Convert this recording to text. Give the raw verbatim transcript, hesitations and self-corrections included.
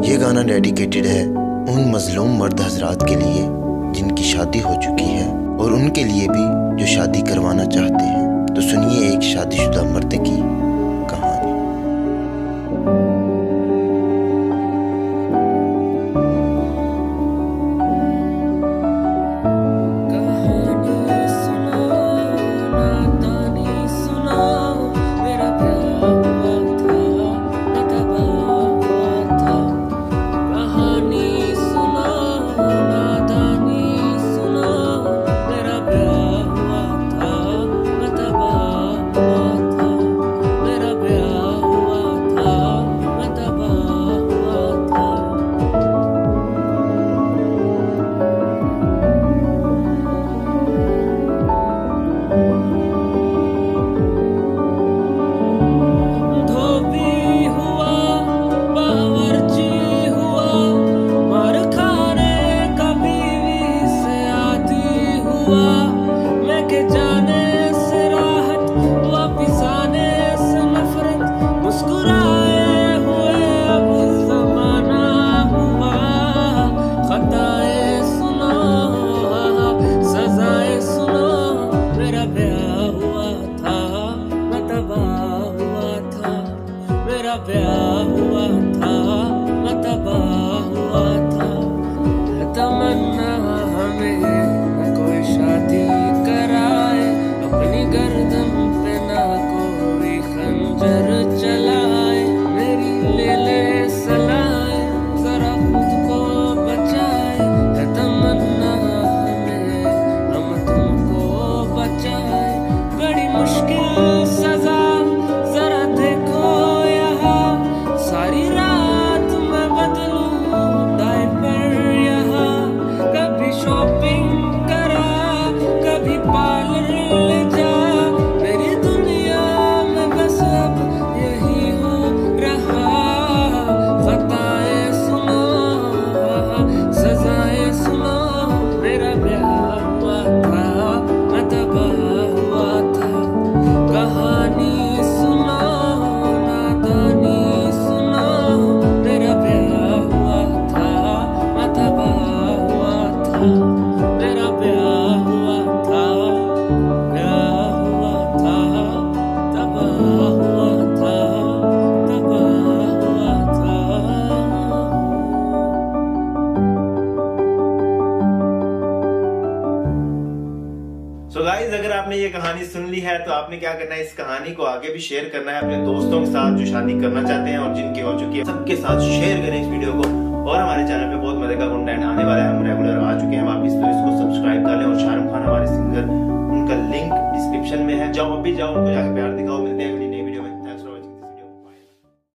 ये गाना डेडिकेटेड है उन मजलूम मर्द हजरात के लिए जिनकी शादी हो चुकी है और उनके लिए भी जो शादी करवाना चाहते हैं। तो सुनिए एक शादीशुदा मर्द की कहानी। ब्याह हुआ था, मैं तबाह हुआ था। तमन्ना हमें न कोई शादी कराए, अपनी गर्दन पे ना कोई खंजर चलाए। मेरी ले ले सलाए, जरा खुद को बचाए। तमन्ना हमें हम तुमको बचाए। बड़ी मुश्किल सजा जरा देखो, सारी रात मैं बदलूं डायपर यहाँ। कभी शॉपिंग करा, कभी पार्लर ले जा। मेरी दुनिया में बस अब यही हो रहा। खताएं सुनो, सजाएं सुनो। मेरा ब्याह हुआ था, मैं तबाह हुआ था। कहानी सुनो, नादानी मेरा ब्याह हुआ था, ब्याह हुआ था, तबाह हुआ था, तबाह हुआ था। सो गाइस, अगर आपने ये कहानी सुन ली है तो आपने क्या करना है, इस कहानी को आगे भी शेयर करना है अपने दोस्तों के साथ जो शादी करना चाहते हैं और जिनकी हो चुकी है। सबके साथ शेयर करें इस वीडियो को। और हमारे चैनल पे बहुत मजे का कंटेंट आने वाला है, हम रेगुलर आ चुके हैं वापस, तो इसको सब्सक्राइब कर लें। और शाहरुख खान हमारे सिंगर, उनका लिंक डिस्क्रिप्शन में है, जाओ अभी जाओ, उनको जाकर प्यार दिखाओ। मिलते हैं